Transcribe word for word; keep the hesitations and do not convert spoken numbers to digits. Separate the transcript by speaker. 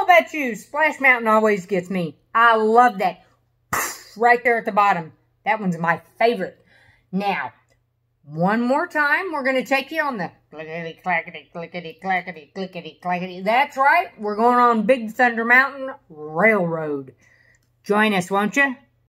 Speaker 1: about you? Splash Mountain always gets me. I love that. Right there at the bottom. That one's my favorite. Now, one more time, we're going to take you on the clickety, clackety, clickety, clackety, clickety, clackety. That's right. We're going on Big Thunder Mountain Railroad. Join us, won't you?